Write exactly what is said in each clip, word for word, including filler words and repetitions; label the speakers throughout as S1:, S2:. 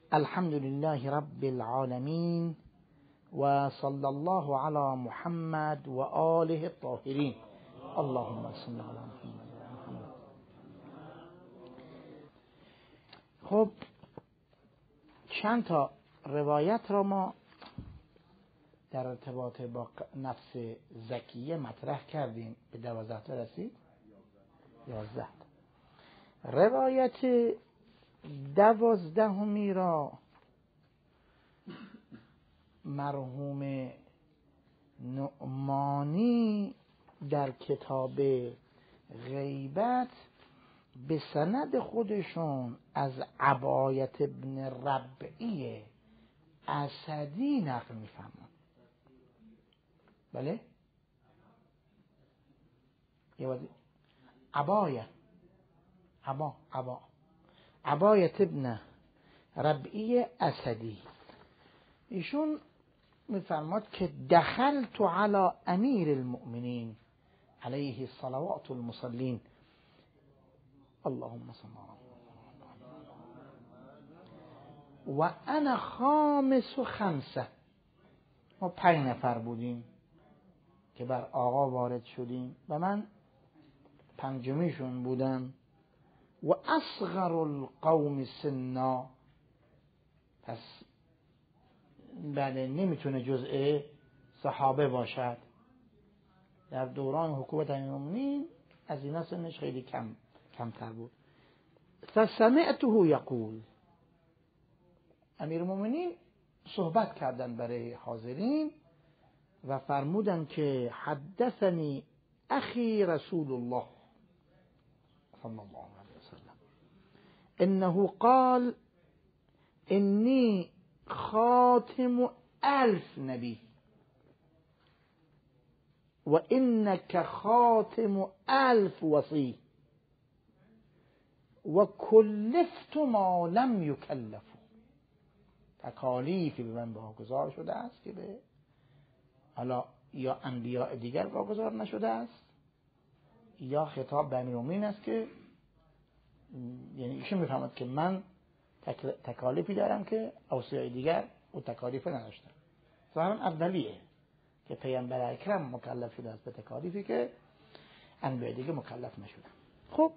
S1: الحمد لله رب العالمين و صلی الله علی محمد و آله الطاهرین. اللهم صل علی محمد. خب چند تا روایت را ما در ارتباط با نفس زکیه مطرح کردیم. به دوازده تا رسید. یازده. روایت دوازدهمی را مرحوم نعمانی در کتاب غیبت به سند خودشون از عبایت ابن ربعی اسدی نقل می‌فرمایند. بله؟ یه وقتی عبایه عبا عبا عبایت ابن ربعی اسدی ایشون می‌فرماد که دخلت علی امیر المؤمنین علیه الصلوات المصلین اللهم صل و انا خامس و خمسه. ما پنج نفر بودیم که بر آقا وارد شدیم و من پنجمیشون بودم و اصغر القوم سنا. پس بله نمیتونه جزء صحابه باشد. در دوران حکومت امیرالمومنین از اینا سنش خیلی کم کمتر بود. فسمعته یقول، امیرالمومنین صحبت کردن برای حاضرین و فرمودن که حدثنی اخی رسول الله صلی الله علیه وسلم انه قال انی خاتم الف نبی و انک خاتم الف وصی و کلفت ما لم یکلف. تکالیفی به من واگذار شده است که به حالا یا انبیاء دیگر واگذار نشده است، یا خطاب به امیرالمومنین است که یعنی ایشون میفهمد که من تکالیفی دارم که اوصیاء دیگر او تکالیف نداشتن. ظاهرا اولیه که پیامبر اکرم مکلف شده است به تکالیفی که انبیاء دیگر مکلف نشدن. خب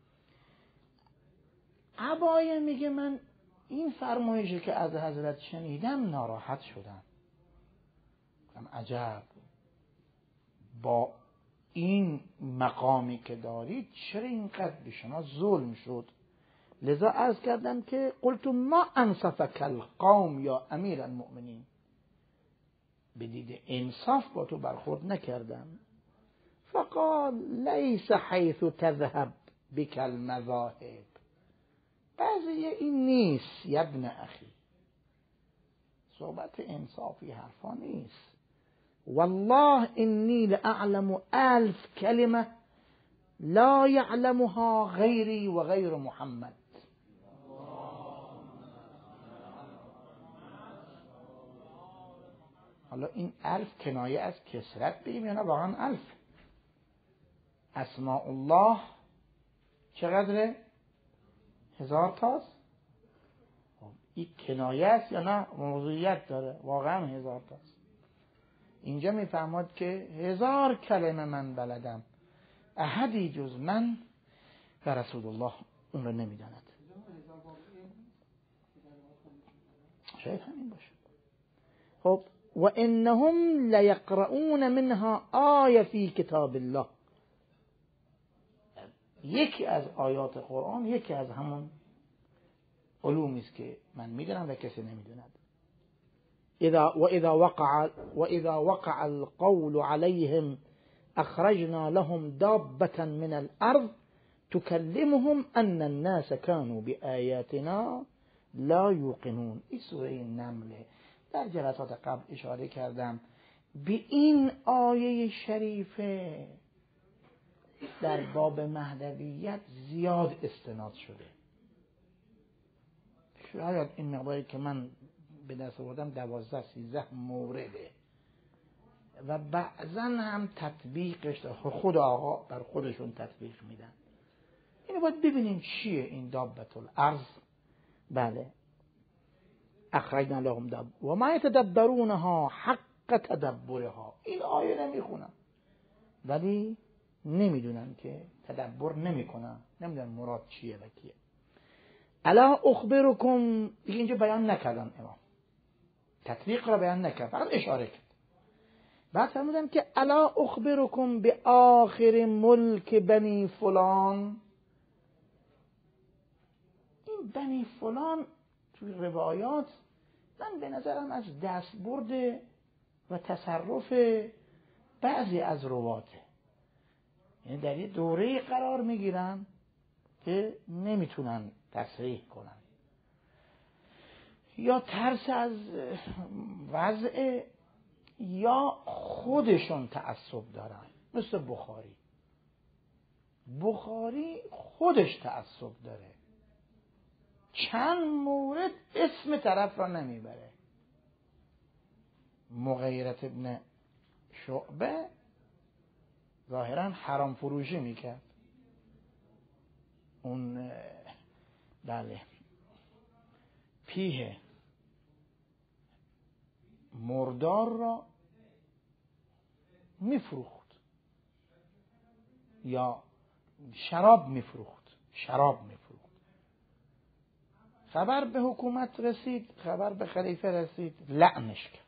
S1: عبایه میگه من این فرمایشی که از حضرت شنیدم ناراحت شدم. گفتم عجب، با این مقامی که دارید چرا اینقدر به شما ظلم شد؟ لذا عرض کردم که قلت ما انصفک القوم یا امیر المؤمنین، به دید انصاف با تو برخورد نکردم. فقال لیس حیث تذهب بک المذاهب، قضیه این نیست یا ابن اخی، صحبت انصافی حرفا نیست. والله انی لأعلم الف کلمه لا یعلمها غیری و غیر محمد. حالا این الف کنایه از کثرت بگیم یا نه واقعا الف؟ اسماء الله چقدره؟ هزار تاست. این کنایه است یا نه موضوعیت داره؟ واقعا هزار تاست. اینجا میفهمد که هزار کلمه من بلدم، احدی جز من و رسول الله اون رو نمیداند. شاید همین باشه. خب و انهم لیقرؤون منها آیه فی کتاب الله، یکی از آیات قرآن یکی از همون علومی است که من میدونم و کسی نمیدوند. اذا و اذا وقع و اذا وقع القول عليهم اخرجنا لهم دابة من الارض تكلمهم ان الناس كانوا بآياتنا لا یوقنون. این سوره نمله. در جلسات قبل اشاره کردم به این آیه شریفه در باب مهدویت زیاد استناد شده. شاید این مقداری که من به دست آوردم دوازده سیزده مورده و بعضا هم تطبیقش خود آقا بر خودشون تطبیق میدن. اینو باید ببینیم چیه این دابة الارض. بله اخرجنا لهم دب و ما یتدبرونها حق تدبرها. این آیه نمیخونن ولی نمیدونن که تدبر نمیکنن، نمیدونن مراد چیه و کیه. الا اخبرکم، دیگه اینجا بیان نکردن امام، تطبیق را بیان نکرد، فقط اشاره کرد. بعد فرمودن که الا اخبرکم به آخر ملک بنی فلان. این بنی فلان توی روایات من به نظرم از دستبرد و تصرف بعضی از رواته، یعنی در یه دوره قرار میگیرن که نمیتونن تصریح کنن یا ترس از وضع یا خودشون تعصب دارن. مثل بخاری، بخاری خودش تعصب داره، چند مورد اسم طرف را نمیبره. مغیرة ابن شعبه ظاهرا حرام فروشی میکرد، اون بله پیه مردار را میفروخت یا شراب میفروخت شراب میفروخت خبر به حکومت رسید، خبر به خلیفه رسید، لعنش کرد.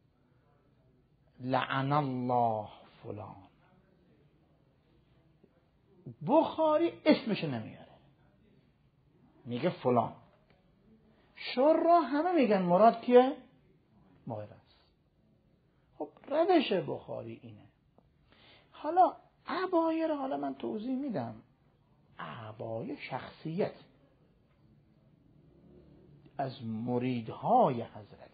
S1: لعن الله فلان. بخاری اسمش نمیاره، میگه فلان. شورا همه میگن مراد کیه؟ مغیره است. خب روش بخاری اینه. حالا عبایه رو حالا من توضیح میدم. عبایه شخصیت از مریدهای حضرت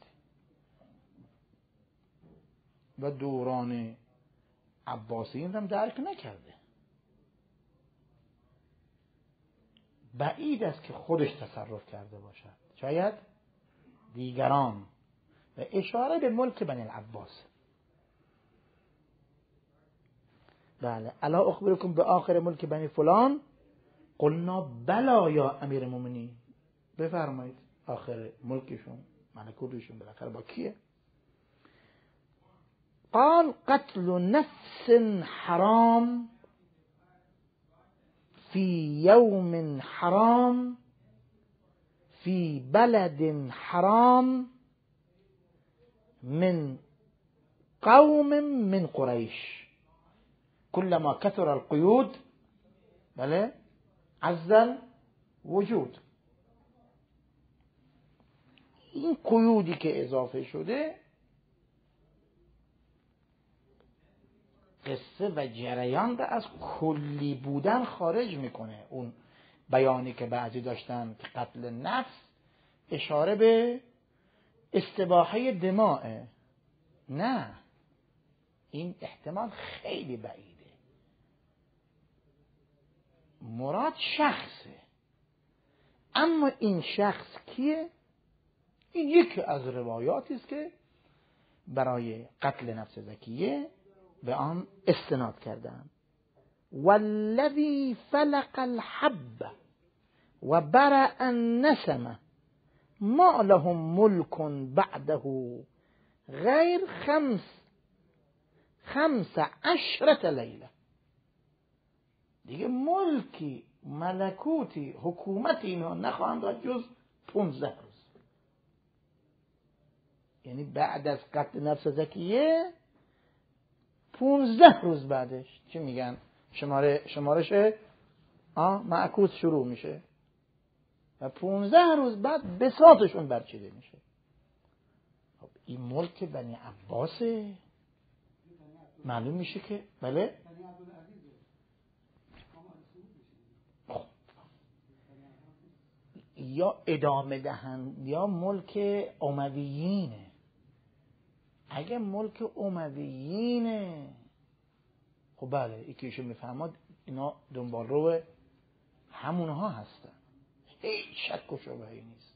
S1: و دوران عباسیین هم درک نکرده. بعید است که خودش تصرف کرده باشد، شاید دیگران. و اشاره به ملک بنی العباس. بله الا اخبرکم به آخر ملک بنی فلان قلنا بلا یا امیر المؤمنین. بفرمایید آخر ملکشون ملکوتشون بالاخره با کیه؟ قال قتل نفس حرام في يوم حرام في بلد حرام من قوم من قريش كلما كثر القيود بله عز الوجود. این قیودی که اضافه شده قصه و جریان را از کلی بودن خارج میکنه. اون بیانی که بعضی داشتن که قتل نفس اشاره به استباحه دماء، نه، این احتمال خیلی بعیده. مراد شخصه. اما این شخص کیه؟ این یکی از روایاتی است که برای قتل نفس زکیه به آن استناد کردن. والذی فلق الحب و برأ النسمه ما لهم ملک بعده غیر خمس خمس عشرة لیله. دیگه ملکی، ملکوتی، حکومتی اینا نخواهند داشت جز پونزده روز. یعنی بعد از قتل نفس زکیه پونزده روز بعدش چی میگن؟ شماره شمارش آه معکوس شروع میشه و پونزده روز بعد بساطشون برچیده میشه. خب این ملک بنی عباسه، معلوم میشه که بله خب. یا ادامه دهن یا ملک امویینه. اگه ملک امویینه خب بله یکیشون میفهمد اینا دنبال رو همونها هستن، هیچ شک و شبهه‌ای نیست.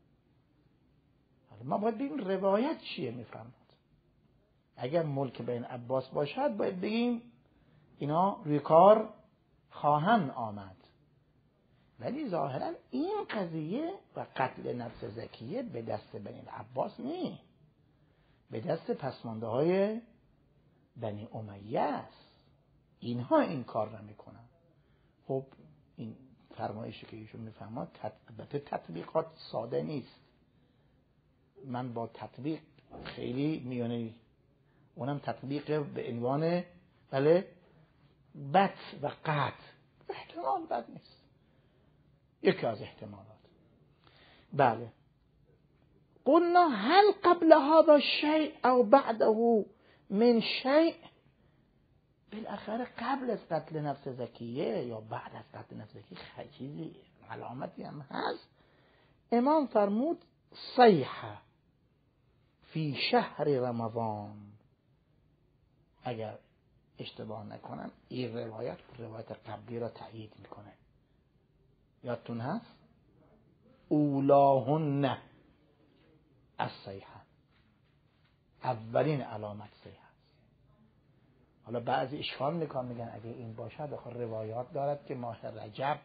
S1: ما باید بگیم روایت چیه میفهمد. اگر ملک بین عباس باشد باید بگیم اینا روی کار خواهند آمد. ولی ظاهرا این قضیه و قتل نفس زکیه به دست بنی العباس نی، به دست پسمانده های بنی امیه است. اینها این کار نمیکنن. خب این فرمایشی که ایشون میفهمد البته تطبیقات ساده نیست، من با تطبیق خیلی میانه، اونم تطبیق به عنوان بله بط و قط، احتمال بد نیست، یکی از احتمالات. بله قلنا هل قبل هذا شيء او بعده من شيء، بالاخره قبل از قتل نفس زکیه یا بعد از قتل نفس زکیه چیزی علامتی هم هست. امام فرمود صیحه فی شهر رمضان، اگر اشتباه نکنم این روایت روایت قبلی را تأیید میکنه. یادتون هست اولاهن الصیحه، اولین علامت صیحه است. حالا بعضی اشکال میکنن میگن اگه این باشد آخه روایات دارد که ماه رجب،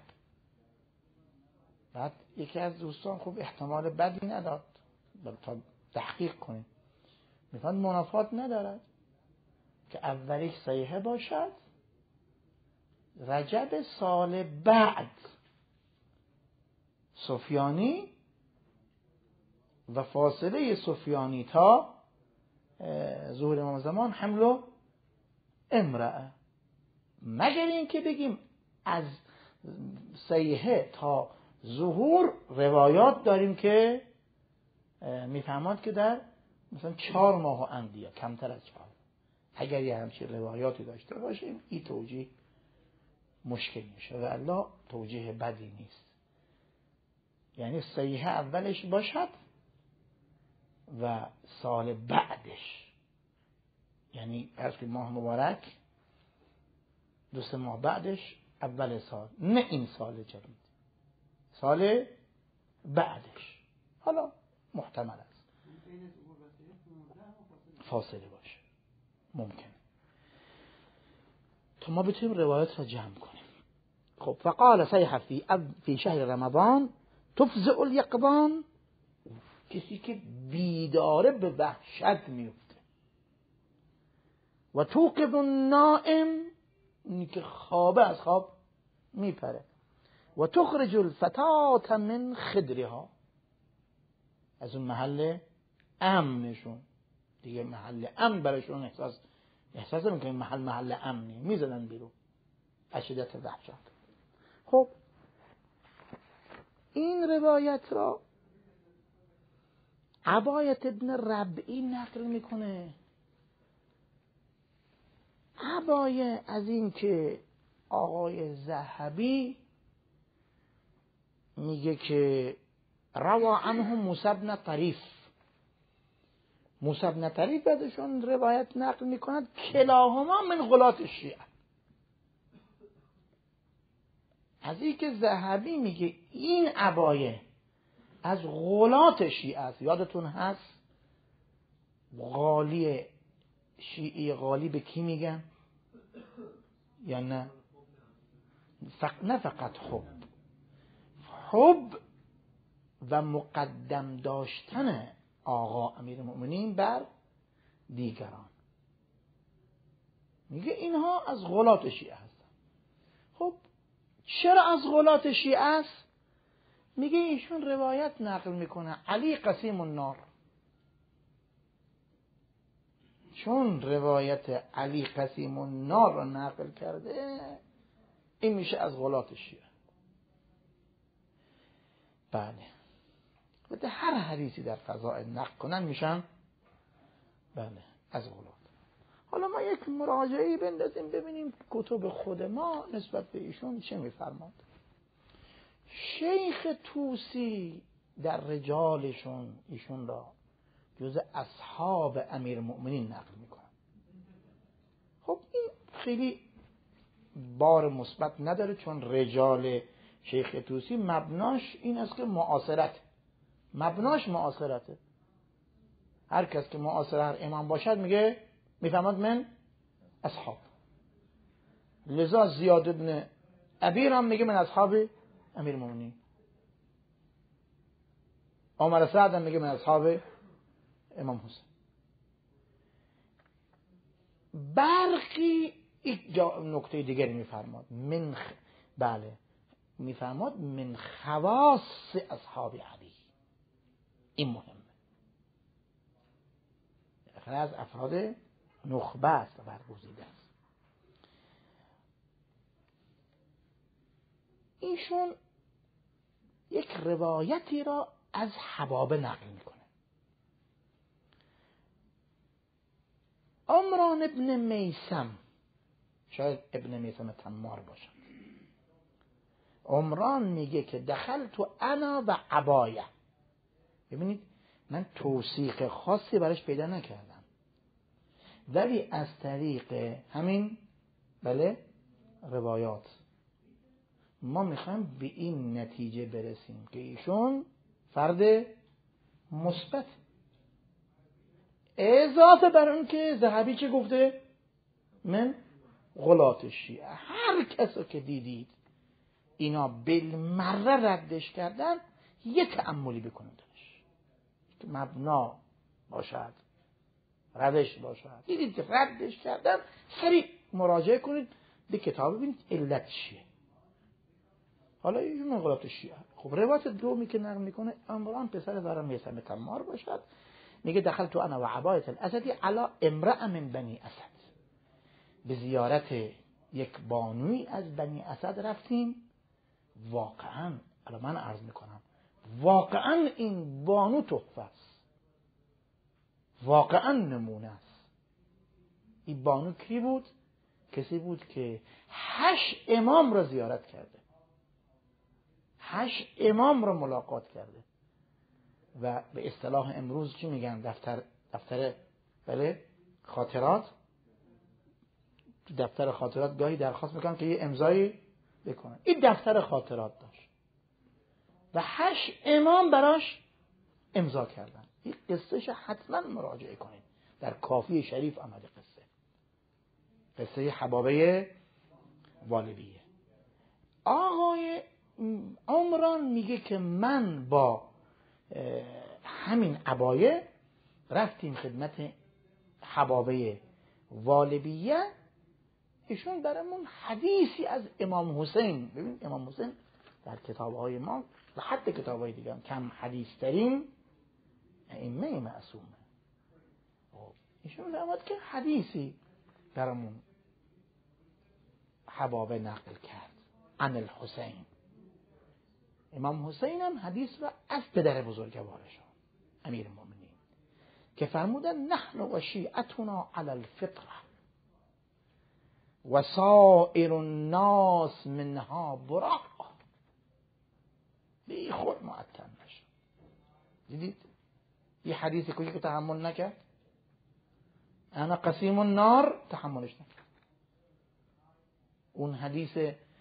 S1: بعد یکی از دوستان خوب احتمال بدی نداد تا تحقیق کنیم، میگن منافات ندارد که اولیش صیحه باشد رجب سال بعد سفیانی و فاصله سفیانی تا ظهور امام زمان حمل و امرأه، مگر این که بگیم از صیحه تا ظهور روایات داریم که میفهمد که در مثلا چهار ماه و اندیه، کمتر از چهار. اگر یه همچین روایاتی داشته باشیم این توجیه مشکل میشه و الله توجیه بدی نیست. یعنی صیحه اولش باشد و سال بعدش، یعنی از که ماه مبارک دو سه ماه بعدش اول سال، نه این سال جدید، سال بعدش. حالا محتمل است فاصله باشه، ممکن تو ما بتونیم روایت را جمع کنیم. خب فقال صیحه فی فی شهر رمضان تفزع الیقظان، کسی که بیداره به وحشت میفته، و توقظ النائم، اینی که خوابه از خواب میپره، و تخرج الفتاة من خدرها، از اون محل امنشون دیگه، محل امن برشون احساس احساس میکنه محل محل امنی، میزنن بیرون از شدت وحشت. خب این روایت را عبایت ابن ربعی نقل میکنه. عبایه از این که آقای ذهبی میگه که روا عنه موسی بن طریف، موسی بن طریف بعدشون روایت نقل میکند کلاهما من غلات شیعه. از این که ذهبی میگه این عبایه از غلات شیعه است. یادتون هست غالی شیعی غالی به کی میگن یا نه؟ فق... نه فقط حب، حب و مقدم داشتن آقا امیر المؤمنین بر دیگران. میگه اینها از غلات شیعه هستن. خب چرا از غلات شیعه است؟ میگه ایشون روایت نقل میکنه علی قسیم النار، چون روایت علی قسیم النار را نقل کرده این میشه از غلات شیعه. بله و هر حدیثی در فضائل نقل کنن میشن بله از غلات. حالا ما یک مراجعه‌ای بندازیم ببینیم کتب خود ما نسبت به ایشون چه میفرماد. شیخ طوسی در رجالشون ایشون را جز اصحاب امیر المؤمنین نقل میکنن. خب این خیلی بار مثبت نداره، چون رجال شیخ طوسی مبناش این است که معاصرت، مبناش معاصرته. هر کس که معاصر هر امام باشد میگه میفهمد من اصحاب. لذا زیاد ابن ابی هم میگه من اصحاب امیرالمومنین. عمر سعد میگه من اصحاب امام حسین. برخی یک نکته دیگری میفرماد من خ... بله میفرماد من خواص اصحاب علی. این مهمه، خیلی از افراد نخبه است و برگزیده است. ایشون یک روایتی را از حبابه نقل میکنه. عمران ابن میثم، شاید ابن میثم تمار باشد، عمران میگه که دخلت انا و عبایه. ببینید من توثیق خاصی براش پیدا نکردم، ولی از طریق همین بله روایات ما میخوایم به این نتیجه برسیم که ایشون فرد مثبت، اضافه بر اون که ذهبی چه گفته؟ من غلات شیعه. هر کسو که دیدید اینا بالمره ردش کردن یه تأملی بکنید که مبنا باشد، ردش باشد. دیدید که ردش کردن سریع مراجعه کنید به کتاب ببینید علت چیه. حالا این من غلات شیعه. خب روایت دومی که نقل میکنه عمران پسر زرم میثم تمار باشد، میگه دخلت انا و عبایة الاسدی علی امرأ من بنی اسد. به زیارت یک بانوی از بنی اسد رفتیم. واقعا الان من عرض میکنم واقعا این بانو تحفه است، واقعا نمونه است. این بانو کی بود؟ کسی بود که هشت امام را زیارت کرده، هشت امام را ملاقات کرده و به اصطلاح امروز چی میگن؟ دفتر دفتر بله خاطرات. تو دفتر خاطرات گاهی درخواست میکنن که یه امضایی بکنن. این دفتر خاطرات داشت و هشت امام براش امضا کردن. این قصهش حتما مراجعه کنید، در کافی شریف آمده قصه قصه حبابه والبیه. آقای عمران میگه که من با همین عبایه رفتیم خدمت حبابه والبیه. ایشون برامون حدیثی از امام حسین، ببین امام حسین در کتابهای ما و حتی کتابهای دیگه هم کم حدیث ترین ائمه معصومه. ایشون فرمود که حدیثی برامون حبابه نقل کرد عن الحسین. امام حسین هم حدیث را از پدر بزرگوارشان امیر المؤمنین که فرمودن نحن و شیعتنا علی الفطره و سائر الناس منها براء. بی خود معطل نشد. دیدید یه حدیثی که تحمل نکرد، انا قسیم النار تحملش نکرد. اون حدیث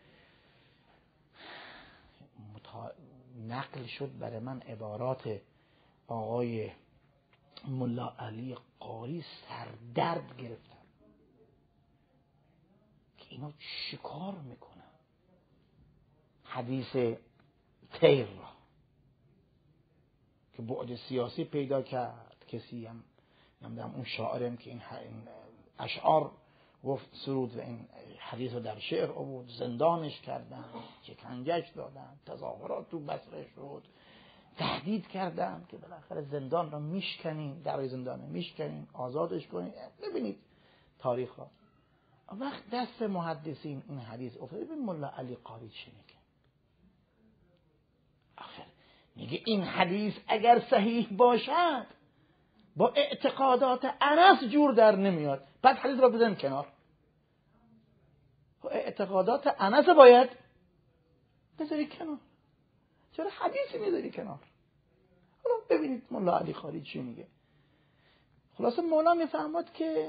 S1: متا... نقل شد برای من عبارات آقای ملا علی قاری سردرد گرفتن که اینا چیکار میکنن. حدیث تیر را که بعد سیاسی پیدا کرد، کسی هم نمیدونم اون شاعرم که این اشعار گفت سرود و این حدیث رو در شعر آورد، زندانش کردن، شکنجهش دادن، تظاهرات تو بصره شد، تهدید کردن که بالاخره زندان رو میشکنین، در زندان رو میشکنین، آزادش کنین. ببینید تاریخ ها. وقت دست محدثین این حدیث افتاده. ببین ملا علی قاری چی میگه. آخر میگه این حدیث اگر صحیح باشد با اعتقادات انس جور در نمیاد، بعد حدیث را بزن کنار. اعتقادات انس باید بذاری کنار، چرا حدیثی میذاری کنار؟ حالا ببینید مولا علی قاری چی میگه. خلاصه مولا میفهمد که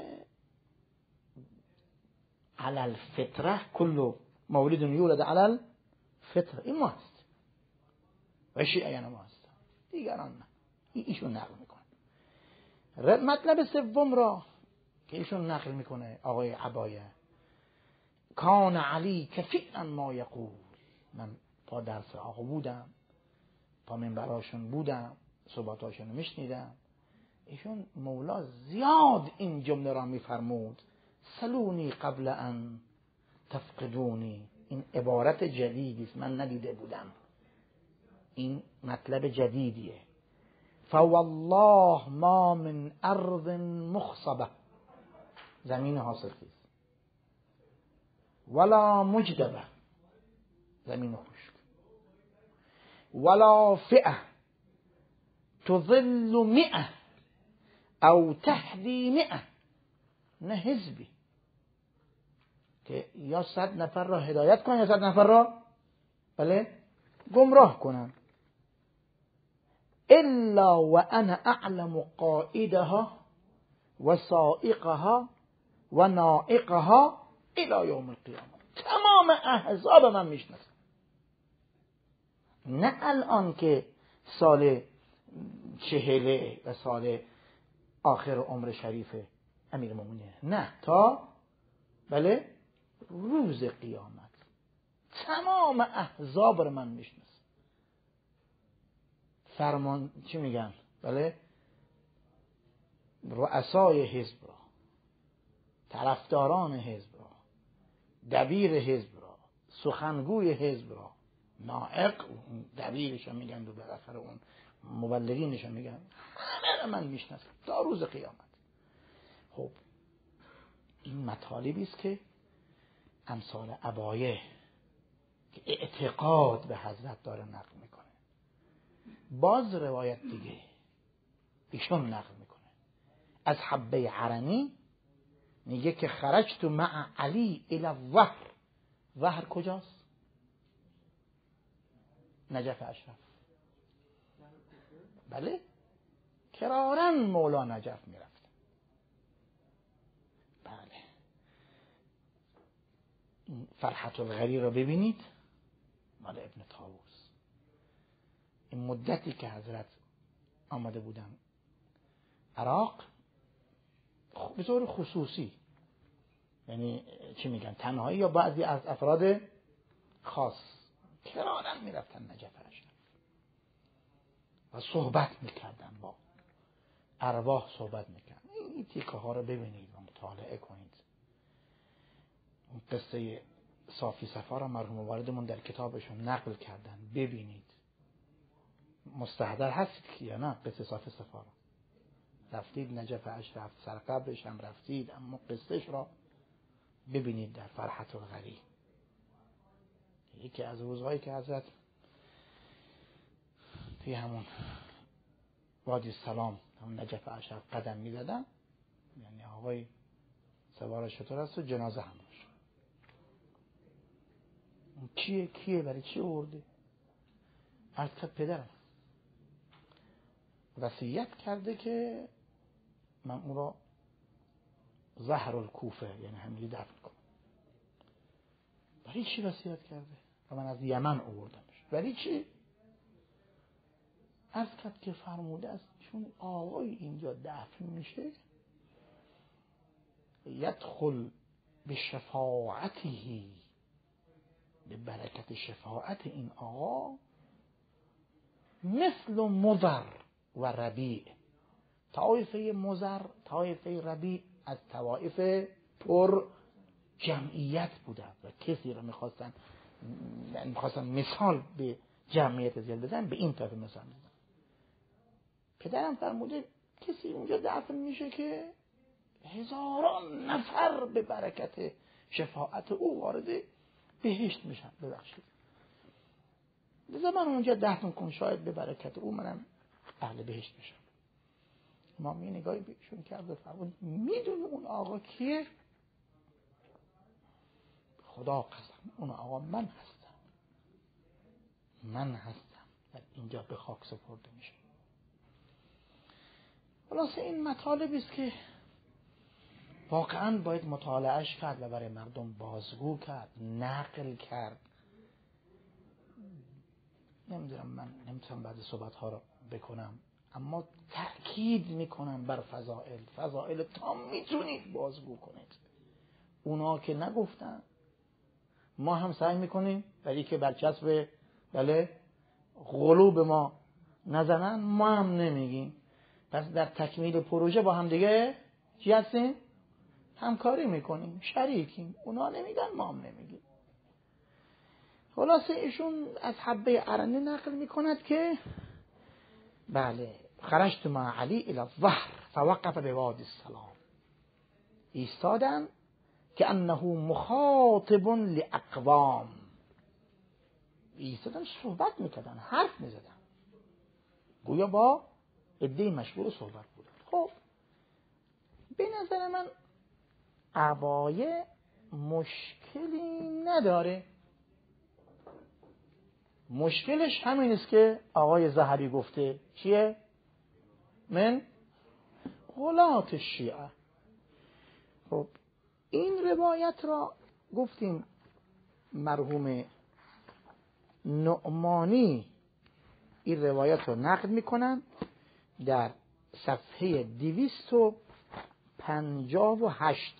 S1: علی الفطره کل مولود یولد علی الفطره. این ما هست و شیعیان ما هست، دیگران نه. ایشون نقل میکنه. مطلب سوم را که ایشون نقل میکنه آقای عبایه، کان علی کثیرا ما یقول. من پا درس آقا بودم، پا منبراشون بودم، صحبتاشون میشنیدم. ایشون مولا زیاد این جمله را میفرمود، سلونی قبل ان تفقدونی. این عبارت جدیدی است، من ندیده بودم، این مطلب جدیدیه. فوالله ما من ارض مخصبه، زمین حاصلخیز، ولا مجدبه، زمین خشک، ولا فئه تظل مئه او تهدی مئه، نه حزبی که یا صد نفر را هدایت کنن یا صد نفر را بله گمراه کنن. الا وانا اعلم قائدها و سائقها و نائقها الى یوم القیامه. تمام احزاب من میشناسم، نه الان که سال چهله و سال آخر عمر شریف امیرالمومنین، نه تا بله روز قیامت تمام احزاب رو من میشناسم. فرمان چی میگن بله رؤسای حزب را، طرفداران حزب را، دبیر حزب را، سخنگوی حزب را، نائق دبیرش میگن و بالاخره اون مبلغینش میگن، همه رو من میشناسم تا روز قیامت. خب این مطالبی است که امثال عبایه که اعتقاد به حضرت داره نقل میکنه. باز روایت دیگه ایشون نقل میکنه از حبه حرمی، میگه که خرجت مع علی الى الظهر. ظهر کجاست؟ نجف اشرف. بله کرارن مولا نجف میرفت. بله فرحت الغری رو ببینید، مال ابن طاووس. این مدتی که حضرت آمده بودن عراق به طور خصوصی، یعنی چی میگن تنهایی یا بعضی از افراد خاص، کرارن میرفتن نجف اشرف و صحبت میکردن، با ارواح صحبت میکردن. این تیکه ها رو ببینید و مطالعه کنید. اون قصه صافی صفا را مرحوم والدمون در کتابشون نقل کردن، ببینید. مستحضر هستید که یا نه قصه صافی صفا را؟ رفتید نجف اشرف، سرقبرش هم رفتید، اما قصهش را ببینید در فرحت الغری. یکی از روزهایی که حضرت توی همون وادی السلام همون نجف اشرف قدم می زدن، یعنی آقای سوار شتر است و جنازه هم باشه. اون کیه کیه برای چی آورده؟ عرض کرد پدرم وصیت کرده که من اون را زهر الکوفه یعنی همینجوری دفن کنم. برای چی وصیت کرده؟ و من از یمن آوردمش. برای چی؟ عرض کرد که فرموده است چون آقای اینجا دفن میشه یدخل به شفاعتی، به برکت شفاعت این آقا، مثل مضر و ربیع. طایفه مضر طایفه ربیع از طوایف پر جمعیت بودن و کسی رو میخواستن میخواستن مثال به جمعیت زیاد بزن، به این طایفه مثال بزن. پدرم فرموده کسی اونجا دفن میشه که هزاران نفر به برکت شفاعت او وارد بهشت میشن. ببخشید لذا من اونجا دفن کن، شاید به برکت او منم اهل بهشت میشم. امام یه نگاهی بهشون کرد و فرمود میدونی اون آقا کیه؟ خدا قسم اون آقا من هستم، من هستم در اینجا به خاک سپرده میشه. خلاصه این مطالبی است که واقعا باید مطالعهش کرد و برای مردم بازگو کرد، نقل کرد. نمیدونم من نمیتونم بعضی صحبت ها رو بکنم، اما تأکید میکنم بر فضائل. فضائل تا میتونید بازگو کنید. اونا که نگفتن ما هم سعی میکنیم برای که برچسب بله غلو به ما نزنن ما هم نمیگیم. پس در تکمیل پروژه با هم دیگه چی هستیم؟ همکاری میکنیم، شریکیم. اونا نمیگن ما هم نمیگیم. خلاصه ایشون از حبه ارنی نقل میکند که بله خرجت مع علی الى الظهر فوقف بوادی السلام، ایستادن که انه مخاطب لاقوام، ایستادن صحبت میکردن، حرف میزدن، گویا با عده مشغول صحبت بودن. خب به نظر من عبایه مشکلی نداره. مشکلش همین است که آقای ذهبی گفته چیه؟ من غلات شیعه. خب این روایت را گفتیم مرحوم نعمانی این روایت رو نقل میکنن در صفحه دویست و پنجاه و هشت.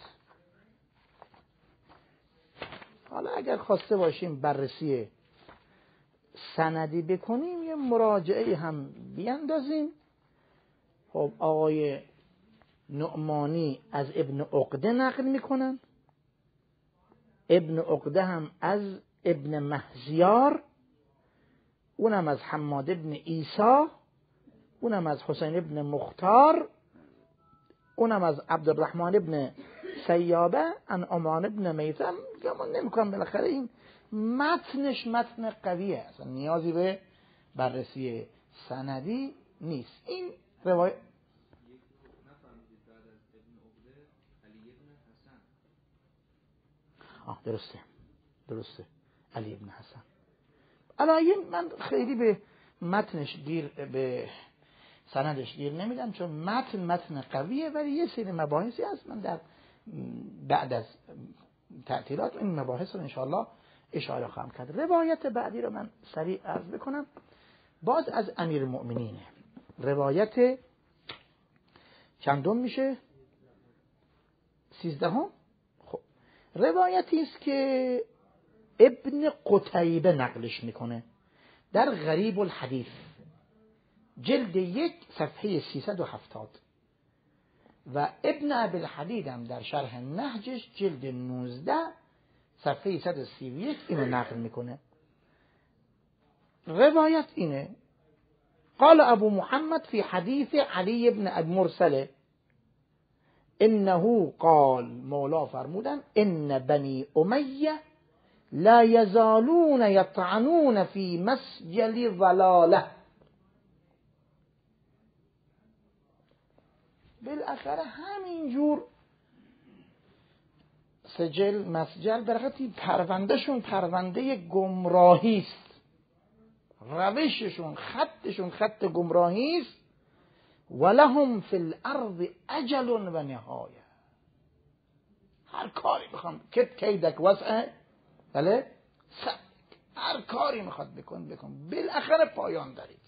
S1: حالا اگر خواسته باشیم بررسی سندی بکنیم یه مراجعه هم بیاندازیم. خب آقای نعمانی از ابن عقده نقل میکنن، ابن عقده هم از ابن مهزیار، اونم از حماد ابن عیسی، اونم از حسین ابن مختار، اونم از عبدالرحمن ابن سیابه ان امان ابن میثم. گمان نمیکنم بالاخره این متنش متن قویه، اصلا نیازی به بررسی سندی نیست. این روایت آه درسته درسته علی ابن حسن. الان من خیلی به متنش گیر به سندش گیر نمیدم چون متن متن قویه، ولی یه سری مباحثی هست من در بعد از تعطیلات این مباحث رو انشاءالله اشاره خواهم کرد. روایت بعدی رو من سریع عرض بکنم، باز از امیر المؤمنینه. روایت چندم میشه؟ سیزدهم. خب روایتی است که ابن قتیبه نقلش میکنه در غریب الحدیث جلد یک صفحه سیصد و هفتاد و ابن ابی الحدید هم در شرح نهجش جلد نوزده صفحه صد و سی و یک اینو نقل میکنه. روایت اینه: قال ابو محمد في حديث علی بن ابي مرسله انه قال، مولا فرمودن ان بني امیه لا يزالون يطعنون في مسجل ضلاله. بالاخره همینجور سجل مسجل برخطی پروندهشون پرونده گمراهی است، روششون خطشون خط گمراهی است. ولهم فی الارض اجل و نهایه، هر کاری میخوام کت کیدک وسعه، بله هر کاری میخواد بکن بکن بالاخره پایان دارید.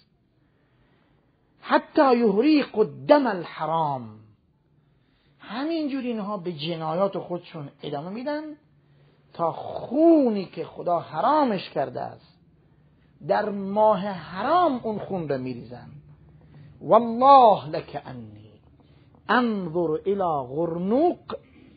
S1: حتی یحریق الدم الحرام، همینجور اینها به جنایات خودشون ادامه میدن تا خونی که خدا حرامش کرده است در ماه حرام اون خون رو میریزن. والله لك انی انظر الى غرنوق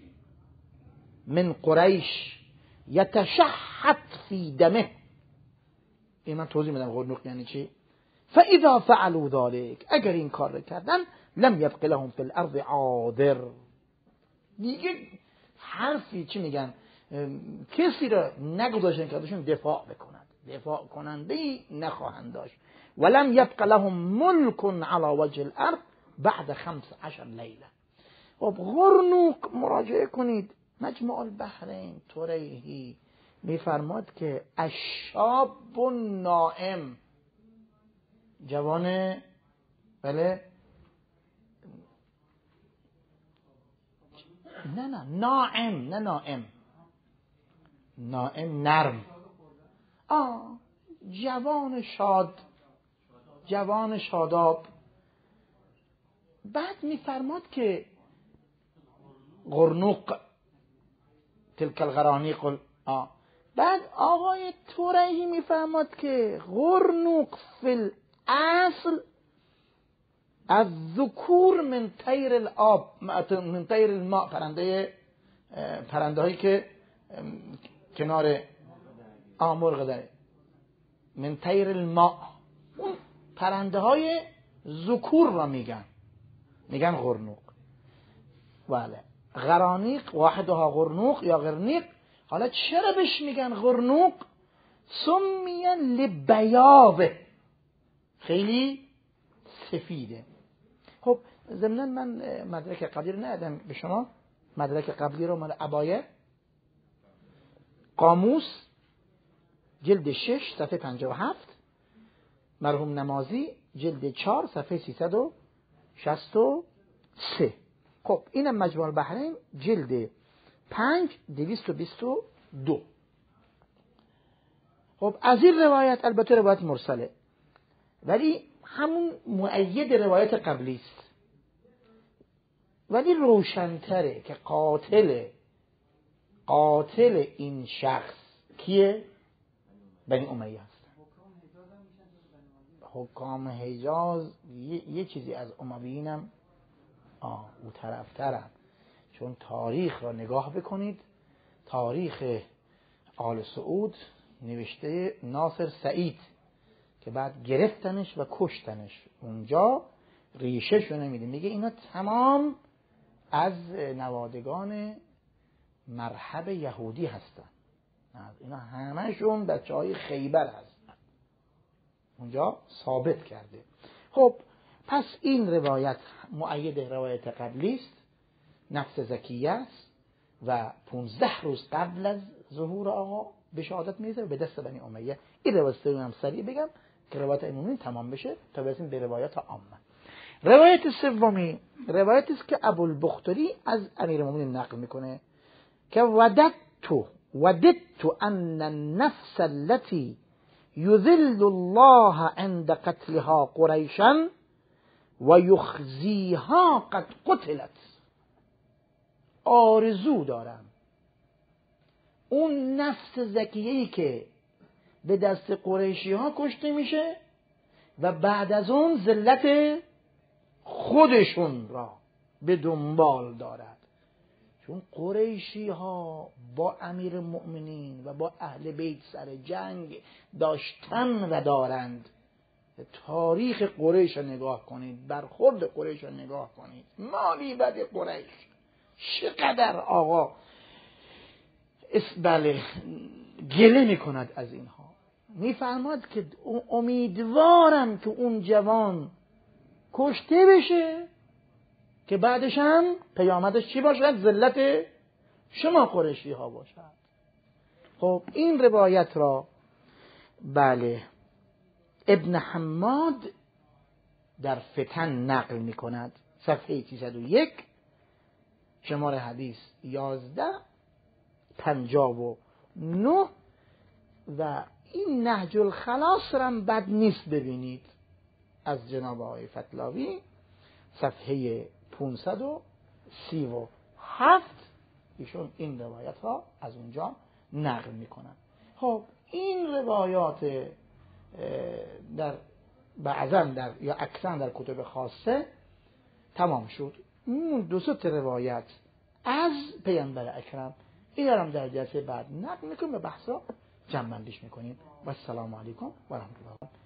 S1: من قریش یتشحت فی دمه. این من توضیح میدم غرنوق یعنی چی. فاذا فعلوا ذلك، اگر این کار رو کردن، لم یبق لهم فی الارض عاذر، دیگه حرفی چی میگن کسی را نگذاشتن که ازشون دفاع بکنند، دفاع کننده ای نخواهند داشت. ولم یبق لهم ملک علی وجه الارض بعد خمس عشر لیله. خب غرنوق مراجعه کنید مجموع البحرین توریهی میفرماد که الشاب نائم، جوان بله نه نه نائم نه نائم نائم نرم، آه جوان شاد، جوان شاداب. بعد میفرماد که غرنوق تلك الغرانیق آه بعد آقای تورایی میفهمد که غرنوق فی الاصل از ذکور من طیر الآب من طیر الماء، پرنده پرنده هایی که کنار آمرغ داره، من طیر الماء، اون پرنده های ذکور را میگن میگن غرنوق. بله، غرانیق واحدها غرنوق یا غرنیق. حالا چرا بهش میگن غرنوق؟ سمیه لبیاضه، خیلی سفیده. خب ضمناً من مدرک قبلی رو ندادم به شما، مدرک قبلی رو مال عبایه قاموس جلد شش صفحه پنجاه و هفت، مرحوم نمازی جلد چهار صفحه سیصد و شصت و سه. خب اینم مجموع البحرین جلد پنج دویست و بیست و دو. خب از این روایت، البته روایت مرسله ولی همون مؤید روایت قبلی است، ولی روشن‌تره که قاتل قاتل این شخص کیه؟ بنی امیه هستن. حکام حجاز یه, یه چیزی از امویین هم آه او طرف ترن، چون تاریخ را نگاه بکنید، تاریخ آل سعود نوشته ناصر سعید که بعد گرفتنش و کشتنش، اونجا ریشه شو نمیده، میگه اینا تمام از نوادگان مرحب یهودی هستن، اینا همشون بچه های خیبر هستن، اونجا ثابت کرده. خب پس این روایت مؤید روایت قبلی است، نفس زکیه است و پونزده روز قبل از ظهور آقا به شهادت میرسه به دست بنی امیه. این روایت رو هم سریع بگم که روایت عمومی تمام بشه تا برسیم به روایت عامه. روایت سومی روایتی است که ابوالبختری از امیرالمومنین نقل میکنه که وددت وددت ان النفس التي يذل الله عند قتلها قریشا و یخزیها قد قتلت. آرزو دارم اون نفس زکیه‌ای که به دست قریشی ها کشته میشه و بعد از اون ذلت خودشون را به دنبال دارد، چون قریشی ها با امیر المؤمنین و با اهل بیت سر جنگ داشتن و دارند. تاریخ قریش را نگاه کنید، برخورد قریش را نگاه کنید، مالی بد قریش چقدر آقا بله گله میکند از اینها. میفرماد که امیدوارم که اون جوان کشته بشه که بعدش هم پیامدش چی باشد؟ ذلت شما قریشی ها باشد. خب این روایت را بله ابن حماد در فتن نقل می کند، صفحه سیصد و یک، شماره حدیث یازده پنجاه و نه. و این نهج الخلاص رم بد نیست ببینید، از جناب آقای فتلاوی صفحه پانصد و سی و هفت، ایشون این روایت ها از اونجا نقل میکنن. خب این روایات در بعضا در یا اکثر در کتب خاصه تمام شد. اون دو سه روایت از پیامبر اکرم اینا هم در جلسه بعد نقل میکنیم و بحثا جمع بندیش میکنیم. و السلام علیکم و رحمت الله.